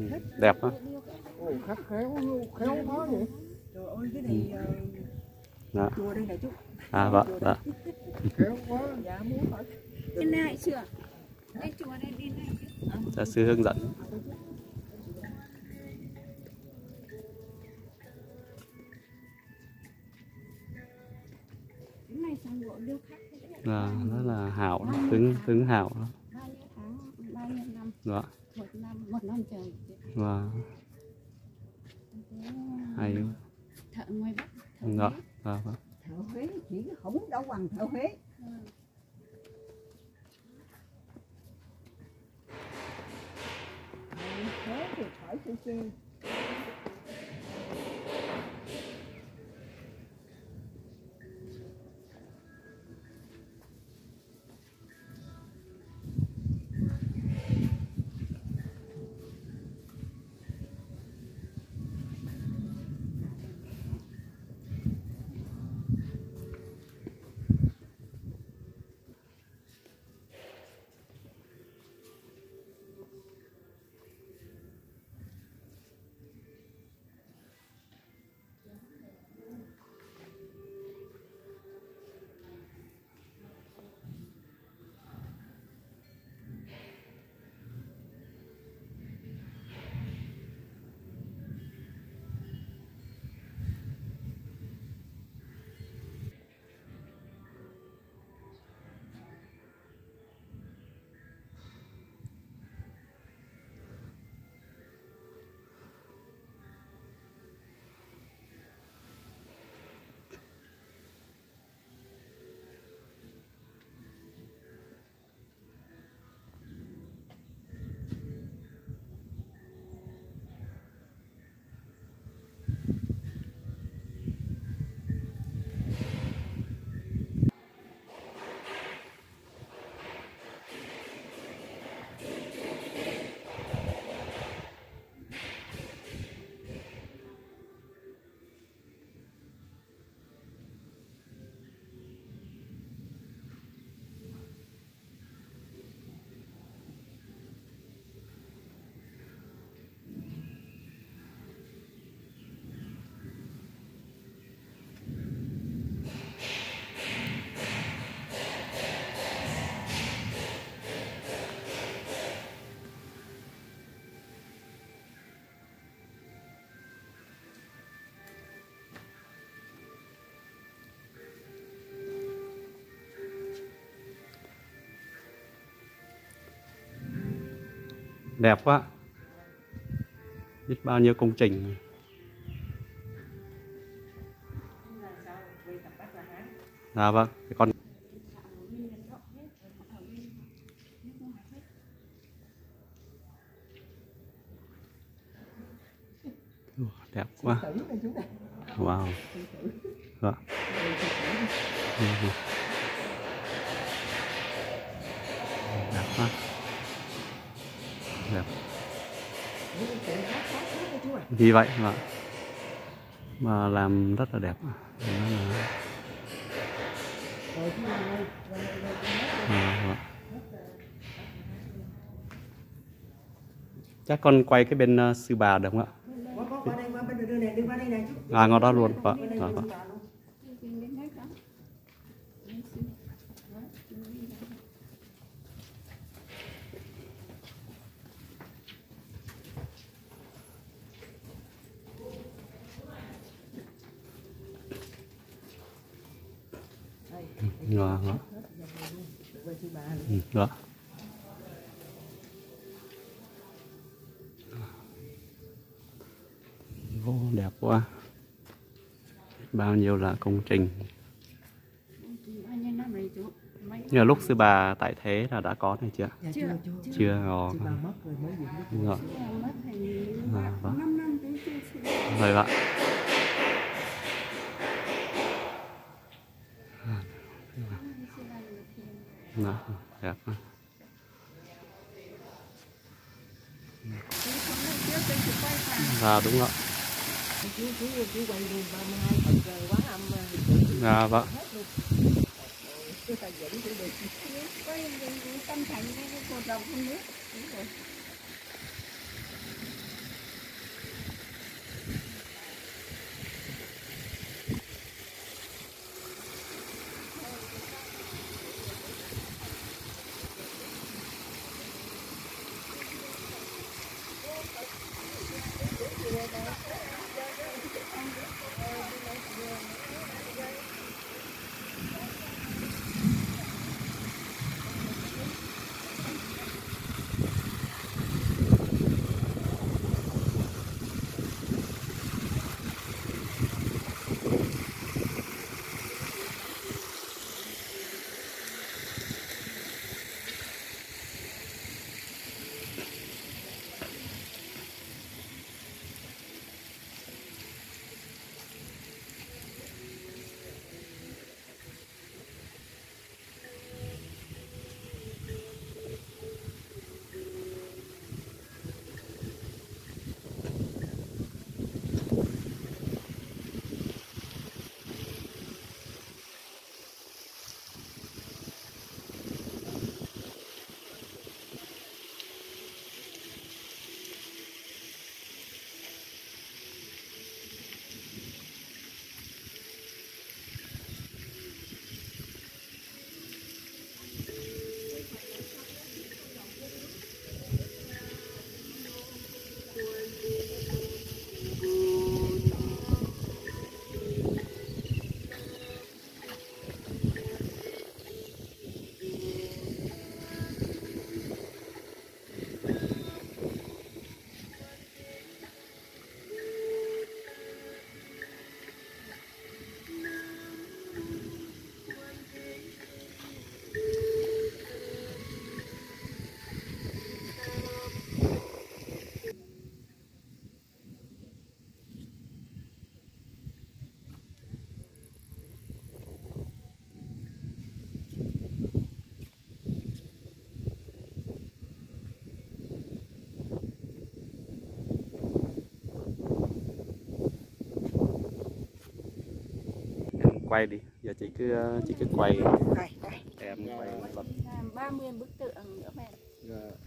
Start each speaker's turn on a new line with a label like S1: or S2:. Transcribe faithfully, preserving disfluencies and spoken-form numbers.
S1: đẹp quá.
S2: Ồ, khắc khéo, khéo quá vậy.
S3: Trời ơi, cái này
S1: Đó.
S3: chùa đây này chú.
S1: À vâng, dạ.
S2: Khéo quá.
S3: Dạ muốn hỏi.
S4: Trên này chưa? Đây chùa đây đi này chứ.
S1: Giáo sư hướng dẫn.
S4: Cái này sang gỗ điêu khắc thế đấy.
S1: Là rất là hảo, cứng cứng hảo đó.
S4: Bao nhiêu tháng, bao nhiêu năm?
S1: Dạ.
S4: Một năm, một năm trời.
S1: Và hay quá.
S4: Thợ ngoài Bắc.
S1: Dạ. Dạ vâng.
S3: Thợ Huế chỉ không đâu bằng thợ Huế. Thế thì khỏi chê chê.
S1: Đẹp quá. Biết bao nhiêu công trình. Dạ vâng, con đẹp quá. Wow. Dạ. Đẹp quá. Đẹp. Vì vậy mà mà làm rất là đẹp. Đó là... À, vâng. Chắc con quay cái bên uh, Sư Bà được không ạ? À, ngồi đó luôn. Vâng. Vâng. Vâng. Rồi, rồi. Ừ, rồi. Ô, đẹp quá. Bao nhiêu là công trình. Nhưng lúc Sư Bà tại thế là đã có này chưa?
S3: Dạ, chưa, chưa.
S1: Chưa. Rồi.
S3: Sư Bà mất rồi mới dựng.
S1: Rồi. À, vâng. Rồi ạ. Đó, đẹp quá. Dạ đúng ạ.
S3: Chú chú chú quay luôn ba mươi hai Phật quán âm.
S1: Dạ vâng.
S4: Tâm thành cái cột đầu con nước.
S1: quay đi, giờ chị cứ chị cứ quay
S3: đây đây
S1: em quay
S4: làm ba mươi bức tượng nữa mẹ.
S2: Dạ.